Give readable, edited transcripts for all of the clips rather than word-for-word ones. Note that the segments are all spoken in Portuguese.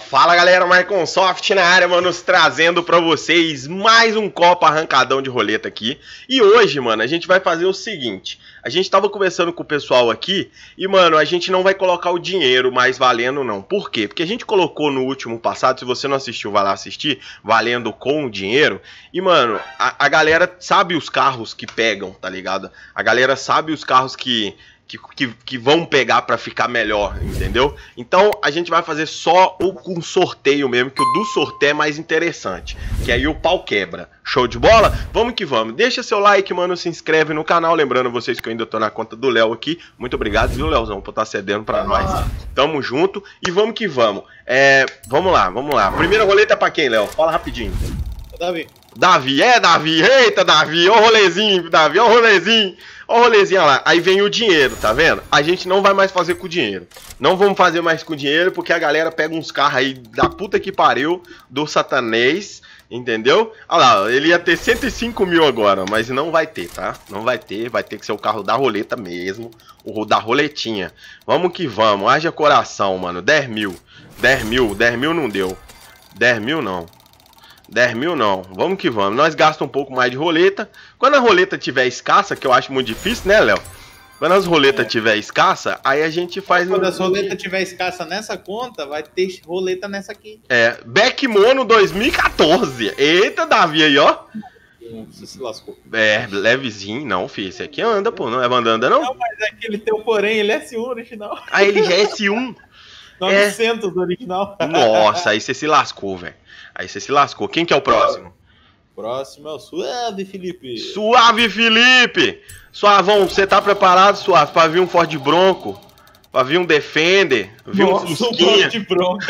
Fala galera, Maiconsoft na área, manos, trazendo pra vocês mais um copo arrancadão de roleta aqui. E hoje, mano, a gente vai fazer o seguinte: a gente tava conversando com o pessoal aqui e, mano, a gente não vai colocar o dinheiro mais valendo não. Por quê? Porque a gente colocou no último passado, se você não assistiu, vai lá assistir, valendo com o dinheiro. E, mano, a galera sabe os carros que pegam, tá ligado? A galera sabe os carros que vão pegar pra ficar melhor, entendeu? Então a gente vai fazer só um sorteio mesmo, que o do sorteio é mais interessante, que aí o pau quebra. Show de bola? Vamos que vamos. Deixa seu like, mano, se inscreve no canal. Lembrando vocês que eu ainda tô na conta do Léo aqui. Muito obrigado, viu, Léozão, por estar cedendo pra nós. Tamo junto e vamos que vamos. Vamos lá, vamos lá. Primeira roleta é pra quem, Léo? Fala rapidinho. Davi. Davi. Eita, Davi. Ó o rolezinho, Davi. Ó o rolezinho. Ó o rolezinho lá. Aí vem o dinheiro, tá vendo? A gente não vai mais fazer com o dinheiro. Não vamos fazer mais com o dinheiro, porque a galera pega uns carros aí da puta que pariu, do satanês, entendeu? Olha lá, ele ia ter 105 mil agora, mas não vai ter, tá? Não vai ter que ser o carro da roleta mesmo, o da roletinha. Vamos que vamos, haja coração, mano. 10 mil não deu. 10 mil não. 10 mil não, vamos que vamos. Nós gastamos um pouco mais de roleta. Quando a roleta tiver escassa, que eu acho muito difícil, né, Léo? Quando as roletas tiver escassa, aí a gente faz... Quando as roletas tiver escassa nessa conta, vai ter roleta nessa aqui. Back Mono 2014. Eita, Davi aí, ó. Você se lascou. Levezinho. Não, filho, esse aqui anda, pô. Não é anda, não? Não, mas é aquele teu, porém, ele é S1 original. Ah, ele já é S1? 900 original. Nossa, aí você se lascou, velho. Aí você se lascou. Quem que é o próximo? Próximo é o Suave Felipe. Suave Felipe! Suavão, você tá preparado, Suave, pra vir um Ford Bronco? Pra vir um Defender? Vir um Fusquinha? Um Ford Bronco.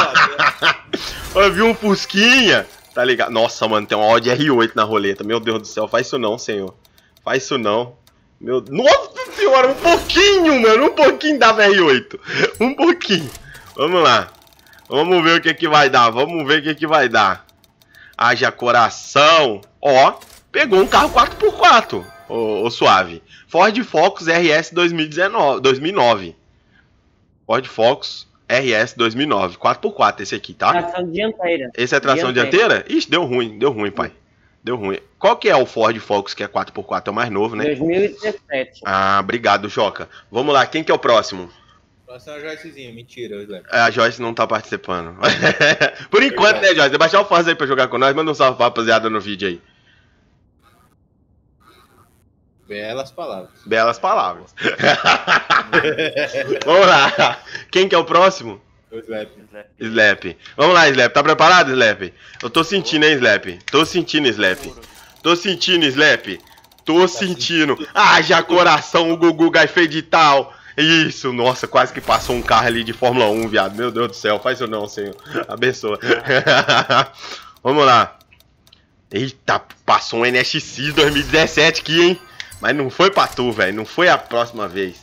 Pra vir um Fusquinha? Tá ligado? Nossa, mano, tem uma Audi R8 na roleta. Meu Deus do céu, faz isso não, senhor. Faz isso não. Nossa senhora, um pouquinho, mano. Um pouquinho da R8. Um pouquinho. Vamos lá. Vamos ver o que vai dar. Vamos ver o que vai dar. Haja coração. Ó, pegou um carro 4x4. Ô, Suave. Ford Focus RS 2009. Ford Focus RS 2009. 4x4 esse aqui, tá? Tração dianteira. Esse é tração dianteira? Ixi, deu ruim, pai. Deu ruim. Qual que é o Ford Focus que é 4x4? É o mais novo, né? 2017. Ah, obrigado, Joca. Vamos lá, quem que é o próximo? Próximo é a Joycezinha, mentira, eu lembro. A Joyce não tá participando. Por enquanto, né, Joyce? Baixar o Forza aí pra jogar com nós, manda um salve pra rapaziada no vídeo aí. Belas palavras. Belas palavras. Vamos lá. Quem que é o próximo? O Slap. Slap. Vamos lá, Slap. Tá preparado, Slap? Eu tô sentindo, hein, Slap? Tô sentindo, Slap. Tô sentindo, Slap. Tô sentindo. Haja coração, o Gugu Gaifedital. Isso, nossa, quase que passou um carro ali de Fórmula 1, viado. Meu Deus do céu, faz isso não, senhor. Abençoa. Vamos lá. Eita, passou um NSX 2017 aqui, hein? Mas não foi pra tu, velho. Não foi a próxima vez.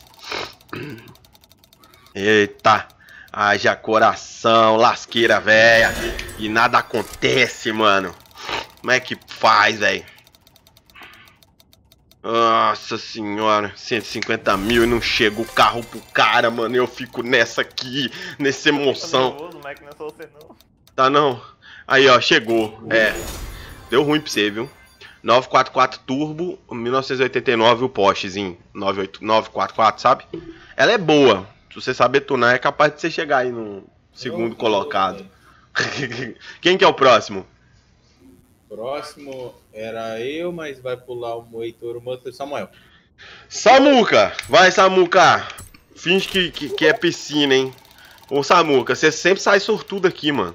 Eita. Haja coração, lasqueira, velha. E nada acontece, mano. Como é que faz, velho? Nossa senhora, 150 mil e não chega o carro pro cara, mano. Eu fico nessa aqui, nessa emoção. Tá nervoso, Mike, não é só você não. Tá não? Aí, ó, chegou. Deu ruim pra você, viu? 944 Turbo, 1989 o Porschezinho. 944, sabe? Ela é boa. Se você saber tunar, é capaz de você chegar aí no segundo colocado. Quem que é o próximo? Próximo era eu, mas vai pular o Heitor, o Manto e o Samuel. Samuca! Vai, Samuca! Finge que é piscina, hein? Ô, Samuca, você sempre sai sortudo aqui, mano.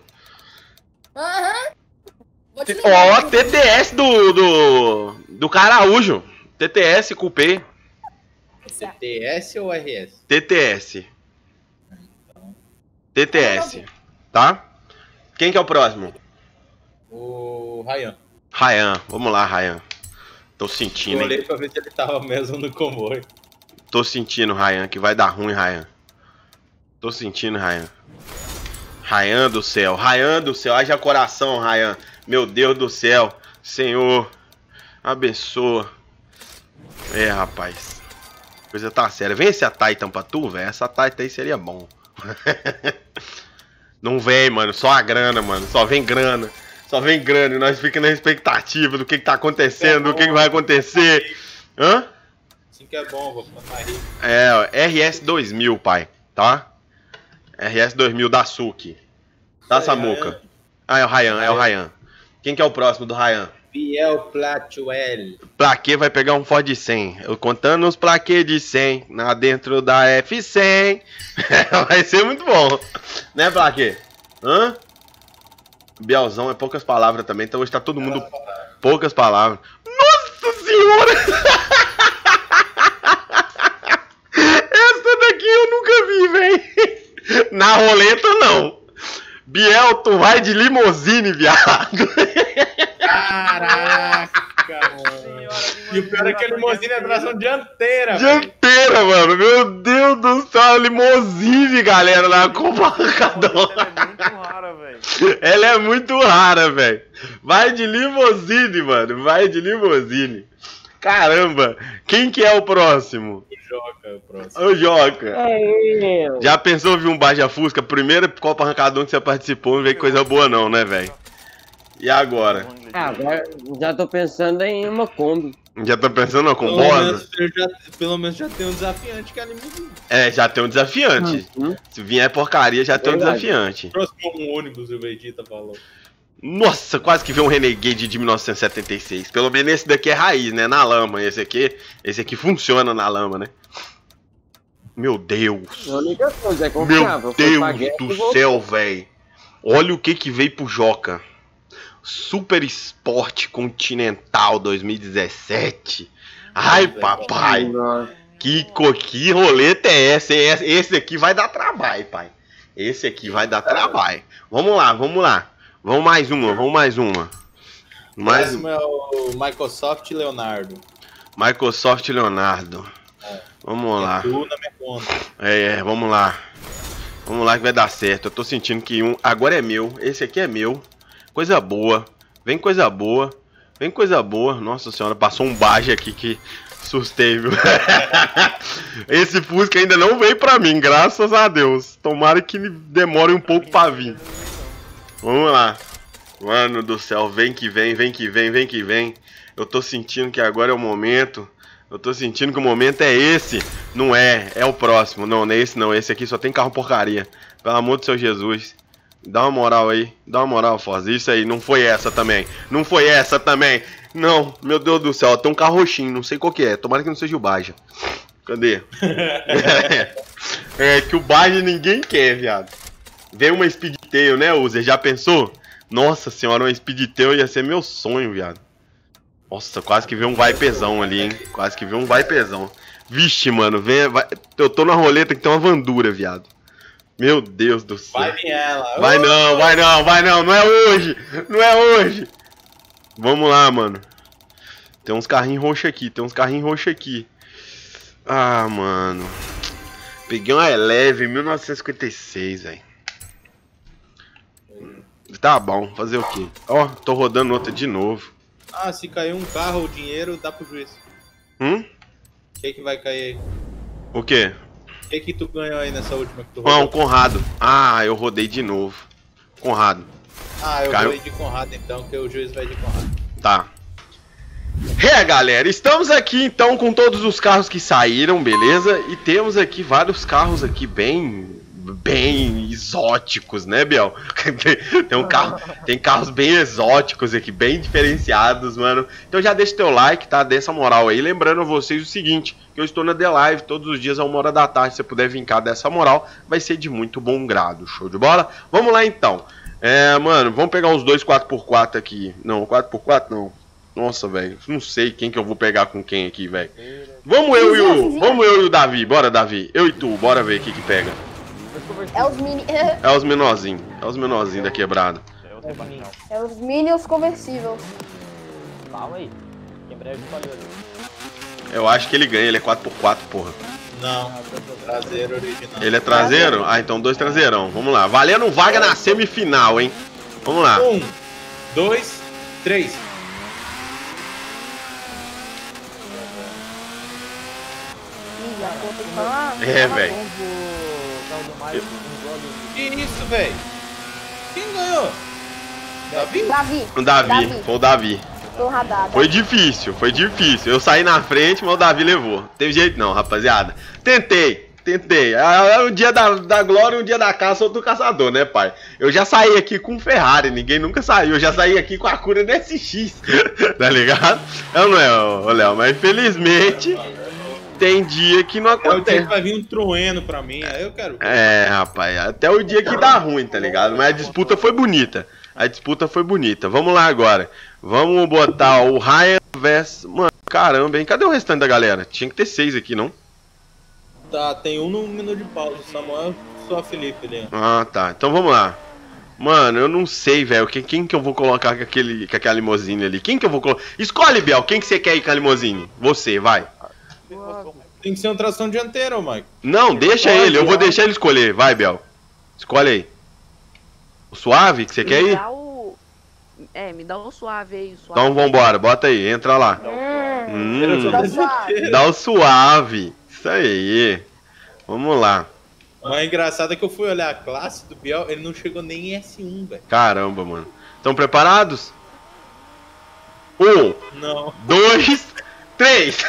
Ó, TTS do Caraújo. TTS Coupé. TTS ou RS? TTS. TTS. Tá? Quem que é o próximo? O Ryan. Ryan. Vamos lá, Ryan. Tô sentindo, Eu olhei hein? pra ver se ele tava mesmo no comboio. Tô sentindo, Ryan, que vai dar ruim, Ryan. Tô sentindo, Ryan. Ryan do céu, haja coração, Ryan. Meu Deus do céu, Senhor, abençoa. Rapaz, coisa tá séria. Vem esse Titan pra tu, velho. Essa Titan aí seria bom. Não vem, mano. Só a grana, mano. Só vem grana. Só vem grana. E nós ficamos na expectativa do que tá acontecendo, do que vai acontecer. Hã? Assim que é bom, vou ficar mais rico. É, RS 2000, pai. Tá? RS 2000 da Suki. Tá, Samuca? Ah, é o Ryan. Quem que é o próximo do Ryan? Biel Platuel. Plaquê vai pegar um Ford 100. Eu contando os plaquê de 100 na dentro da F100. Vai ser muito bom. Né, Plaquê? Hã? Bielzão é poucas palavras também, então hoje tá todo mundo poucas palavras. Nossa senhora! Essa daqui eu nunca vi, velho. Na roleta, não. Biel, tu vai de limousine, viado. Caraca, mano. E o pior é que a limousine é tração dianteira. Dianteira, mano. Meu Deus do céu. Limousine, galera, na Copa Arrancadão. Ela é muito rara, velho. Ela é muito rara, velho. Vai de limousine, mano. Vai de limousine. Caramba. Quem que é o próximo? O Joca, o próximo. O Joca. É eu. Já pensou ouvir um Baja Fusca? Primeira Copa Arrancadão que você participou, não veio coisa boa não, né, velho? E agora? Ah, agora já tô pensando em uma Kombi. Já tá pensando com Bosa? Pelo menos já tem um desafiante que é a limousine. É, já tem um desafiante. Se vier porcaria, já tem um Verdade. desafiante. Próximo um ônibus, o Vegeta falou. Nossa, quase que veio um Renegade de 1976. Pelo menos esse daqui é raiz, né? Na lama. Esse aqui funciona na lama, né? Meu Deus. A única coisa é Meu confiável. Foi pra Deus guerra e do voltou. céu, velho. Olha o que veio pro Joca. Super Sport Continental 2017. Ai, papai. Nossa. Que roleta é essa? Esse aqui vai dar trabalho, pai. Esse aqui vai dar trabalho. Vamos lá. Vamos mais uma. O próximo é o Microsoft Leonardo. Microsoft Leonardo. Vamos lá. Tu na minha conta. Vamos lá. Vamos lá que vai dar certo. Eu tô sentindo que agora é meu. Esse aqui é meu. Coisa boa. Vem coisa boa. Nossa senhora, passou um Baja aqui que assustei, viu? Esse Fusca ainda não veio pra mim, graças a Deus. Tomara que demore um pouco pra vir. Vamos lá. Mano do céu, vem que vem. Eu tô sentindo que agora é o momento. Eu tô sentindo que o momento é esse. Não é, é o próximo. Não, não é esse não. Esse aqui só tem carro porcaria. Pelo amor do seu Jesus. Dá uma moral aí. Dá uma moral, Forza. Isso aí, não foi essa também. Não, meu Deus do céu. Tem um carro roxinho, não sei qual que é. Tomara que não seja o Baja. Cadê? É que o Baja ninguém quer, viado. Vem uma Speedtail, né, Uzer? Já pensou? Nossa senhora, uma Speedtail ia ser meu sonho, viado. Nossa, quase que veio um Viperzão ali, hein? Vixe, mano, eu tô na roleta que tem uma Vandura, viado. Meu Deus do céu. Vai vir ela. Vai não, não é hoje. Vamos lá, mano. Tem uns carrinhos roxos aqui, Ah, mano. Peguei uma Eleve 1956, velho. Tá bom, fazer o quê? Ó, tô rodando outra de novo. Ah, se cair um carro ou dinheiro, dá pro juiz. O Que vai cair aí? O quê? O que tu ganhou aí nessa última que tu Ah, um rodou? Conrado. Ah, eu rodei de novo. Conrado. Ah, eu Caiu. vou ir de Conrado então, que o juiz vai de Conrado. Tá. Galera, estamos aqui então com todos os carros que saíram, beleza? E temos aqui vários carros aqui bem exóticos, né, Biel? Tem carros bem exóticos aqui, bem diferenciados, mano. Então já deixa teu like, tá? Dê essa moral aí. Lembrando a vocês o seguinte, que eu estou na The Live todos os dias a 1h da tarde. Se você puder vir cá dessa moral, vai ser de muito bom grado. Show de bola? Vamos lá então. Mano, vamos pegar os dois 4x4 aqui. Não, 4x4 não. Nossa, velho, não sei quem que eu vou pegar com quem aqui, velho. Vamos eu e o Davi, bora, Davi. Eu e tu, bora ver o que pega. É os mini. É os menorzinhos da quebrada. É os Minions conversíveis. Calma aí. Quebrei o escolhido. Eu acho que ele ganha, ele é 4x4, porra. Não, traseiro original. Ele é traseiro? Ah, então 2 traseirão. Vamos lá. Valendo vaga na semifinal, hein? Vamos lá. 1, 2, 3. Ih, a conta tem que falar. É, velho. Que isso, velho? Quem ganhou? Davi? Davi. O Davi, foi o Davi. Tô radada. Foi difícil, foi difícil. Eu saí na frente, mas o Davi levou. Teve jeito não, rapaziada. Tentei. Um dia da glória e um dia da caça, outro caçador, né, pai? Eu já saí aqui com Ferrari, ninguém nunca saiu. Eu já saí aqui com a cura DSX, tá ligado? Não é, ô Léo, mas infelizmente tem dia que não É o dia acontece. que vai vir um troeno pra mim, aí eu quero. É, rapaz, até o dia que dá ruim, tá ligado? Mas a disputa foi bonita. Vamos lá agora. Vamos botar o Ryan vs... Mano, caramba, hein? Cadê o restante da galera? Tinha que ter 6 aqui, não? Tá, tem um no minuto de pausa. Samuel só Felipe ali. Ah, tá. Então vamos lá. Mano, eu não sei, velho. Quem que eu vou colocar com aquela limousine ali? Quem que eu vou colocar? Escolhe, Biel. Quem que você quer ir com a limousine? Você, vai. Tem que ser uma tração dianteira, ô Mike. Não, deixa ele. Eu vou deixar ele escolher. Vai, Biel. Escolhe aí. O suave que você quer ir? Me dá o suave aí. Suave. Então vambora. Bota aí. Entra lá. Tá suave. Dá o suave. Isso aí. Vamos lá. Mas engraçado é que eu fui olhar a classe do Biel, ele não chegou nem em S1, velho. Caramba, mano. Estão preparados? 1, Não. 2, 3.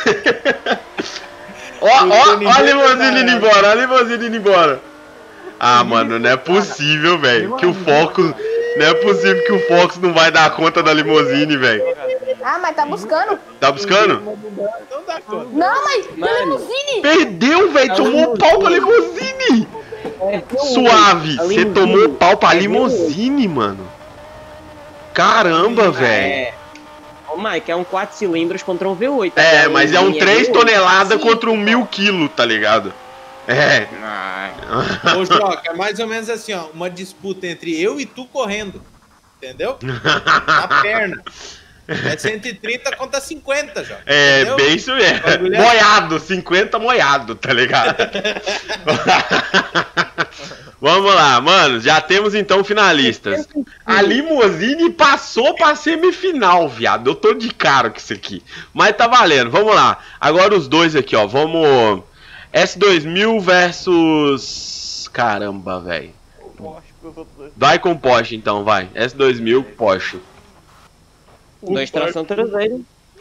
Ó a limousine indo embora, ó a limousine indo embora. Ah, mano, não é possível, velho. Que o Focus. Não é possível que o Focus não vai dar conta da limousine, velho. Ah, mas tá buscando. Tá buscando? Não dá conta. Não, mas limousine. Perdeu, velho. Tomou pau pra limousine. Suave. Você tomou pau pra limousine, mano. Caramba, velho. Ô, Mike, é um 4 cilindros contra um V8. É, mas é um 3 V8. toneladas contra um 1000 quilos, tá ligado? É. Ô, Joca, é mais ou menos assim, ó. Uma disputa entre eu e tu correndo. Entendeu? Na perna. É 130 contra 50, Joca. É, entendeu? bem isso mesmo. Bagulho é- Moiado, 50 moiado, tá ligado? Vamos lá, mano. Já temos então finalistas. A limousine passou pra semifinal, viado. Eu tô de cara com isso aqui. Mas tá valendo, vamos lá. Agora os dois aqui, ó. Vamos. S2000 versus. Caramba, velho. Vai com Porsche então, vai. S2000 Porsche. 2 tração traseira.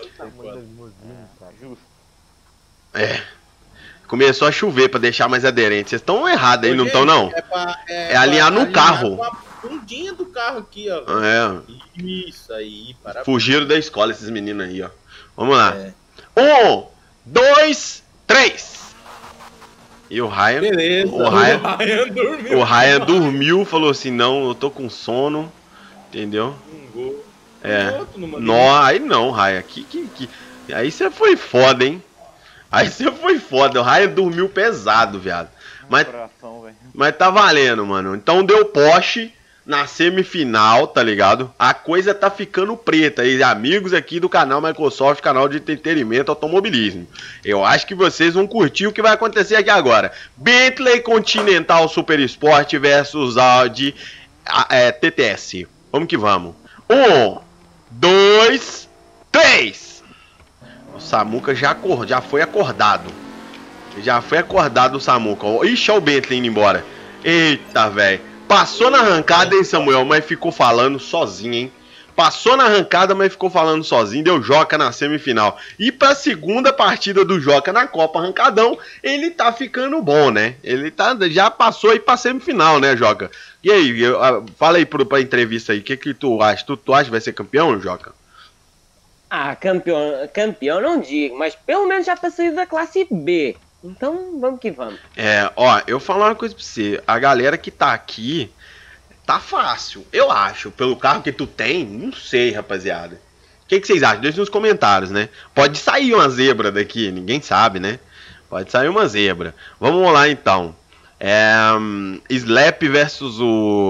É. Começou a chover pra deixar mais aderente. Vocês estão errados aí, Ô, não gente, estão não? É alinhar no carro. Com a fundinha do carro aqui, ó. É. Isso aí, parabéns. Fugiram da escola esses meninos aí, ó. Vamos lá. É. 1, 2, 3. E o Ryan. Beleza. O Ryan dormiu. O Ryan dormiu, falou assim: não, eu tô com sono. Entendeu? Um gol. É. Outro no Não, aí não, Ryan. Aí você foi foda, hein? Aí você foi foda. O Ryan dormiu pesado, viado. Mas tá valendo, mano. Então deu Porsche na semifinal, tá ligado? A coisa tá ficando preta. E amigos aqui do canal Microsoft, canal de entretenimento automobilismo. Eu acho que vocês vão curtir o que vai acontecer aqui agora. Bentley Continental Super Sport versus Audi TTS. Vamos que vamos. 1, 2, 3. O Samuca já foi acordado. Já foi acordado o Samuca. Ixi, olha o Bentley indo embora. Eita, velho. Passou na arrancada, hein, Samuel? Mas ficou falando sozinho, hein? Passou na arrancada, mas ficou falando sozinho. Deu Joca na semifinal. E pra segunda partida do Joca na Copa Arrancadão, ele tá ficando bom, né? Ele já passou aí pra semifinal, né, Joca? E aí, fala aí pra entrevista aí. O que tu acha? Tu acha que vai ser campeão, Joca? Ah, campeão não digo, mas pelo menos já pra sair da classe B. Então, vamos que vamos. Ó, eu vou falar uma coisa pra você. A galera que tá aqui, tá fácil, eu acho. Pelo carro que tu tem, não sei, rapaziada. O que vocês acham? Deixa nos comentários, né? Pode sair uma zebra daqui, ninguém sabe, né? Pode sair uma zebra. Vamos lá, então. Slap versus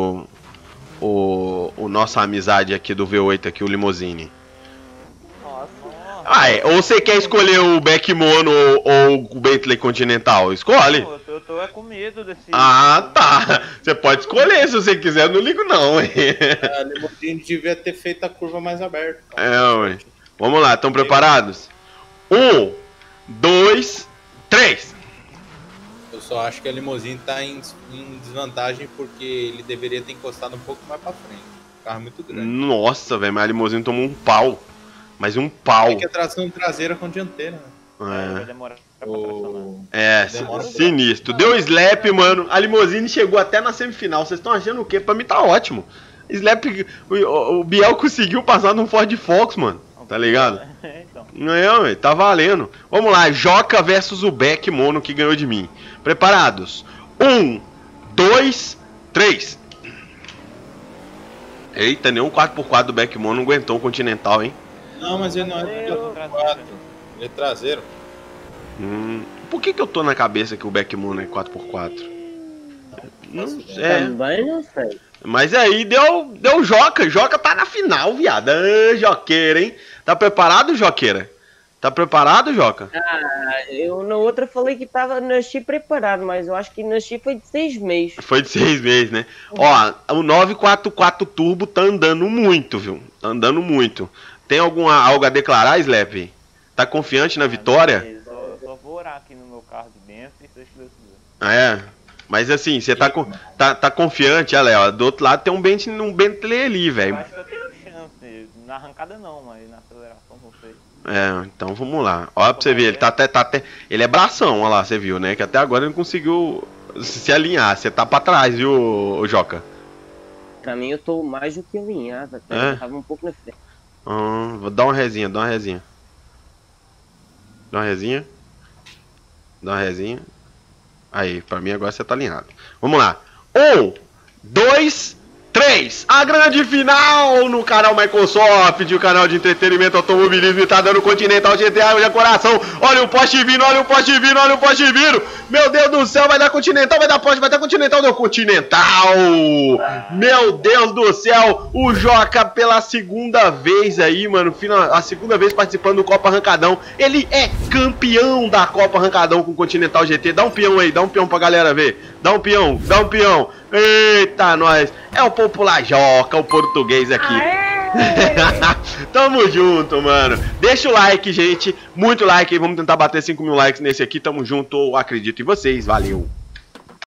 o nossa amizade aqui do V8, aqui, o Limousine. Ou você quer escolher o Beck Mono ou o Bentley Continental? Escolhe. Eu tô com medo desse. Ah, tá. Você pode escolher se você quiser, eu não ligo não. A Limousine devia ter feito a curva mais aberta. Ué. Vamos lá, estão preparados? 1, 2, 3. Eu Eu só acho que a Limousine tá em desvantagem porque ele deveria ter encostado um pouco mais pra frente. O carro é muito grande. Nossa, velho, mas a Limousine tomou um pau. Mas um pau. É que a tração traseira com dianteira, né? Vai demorar pra tracionar. Demora Sinistro. Deu slap, mano. A Limousine chegou até na semifinal. Vocês estão achando o quê? Pra mim tá ótimo. Slap, o Biel conseguiu passar num Ford Focus, mano. Tá ligado? Então. Não, velho, tá valendo. Vamos lá, Joca versus o Beck Mono que ganhou de mim. Preparados? 1, 2, 3. Eita, nenhum 4x4 do Beck Mono não aguentou o Continental, hein? Não, mas ele não é 4x4. Ele é traseiro. Por que eu tô na cabeça que o Beck Mono é 4x4? Não sei. Também não sei. Mas aí deu Joca. Joca tá na final, viado. Joqueira, hein? Tá preparado, Joqueira? Tá preparado, Joca? Eu na outra falei que nasci preparado, mas eu acho que nasci foi de 6 meses. Foi de 6 meses, né? Ó, o 944 Turbo tá andando muito, viu? Tá andando muito. Tem algo a declarar, Slap? Tá confiante na vitória? Eu só vou orar aqui no meu carro de dentro e seja Deus quiser. Ah, é? Mas assim, você tá confiante, olha, ó, do outro lado tem um Bentley ali, Eu velho. acho que eu tenho chance. Na arrancada não, mas na aceleração não sei. Então vamos lá. Ó, pra você ver, ele tá até. Ele é bração, ó lá, você viu, né? Que até agora ele não conseguiu se alinhar. Você tá pra trás, viu, ô Joca? Pra mim eu tô mais do que alinhado, até. Eu tava um pouco na frente. Vou dar uma resinha, Dá uma resinha. Aí, pra mim agora você tá alinhado. Vamos lá. 1, 2, 3. A grande final no canal Microsoft, o canal de entretenimento automobilismo, e tá dando Continental GTA de coração. Olha o poste vindo. Meu Deus do céu, vai dar Continental, vai dar poste, vai dar Continental, deu Continental. Meu Deus do céu, o Joca pela segunda vez aí, mano, a segunda vez participando do Copa Arrancadão. Ele é campeão da Copa Arrancadão com o Continental GT. Dá um peão aí, dá um peão pra galera ver. Dá um peão. Eita, nós. É o popular Joca, o português aqui. Tamo junto, mano. Deixa o like, gente. Muito like. Vamos tentar bater 5 mil likes nesse aqui. Tamo junto. Acredito em vocês. Valeu.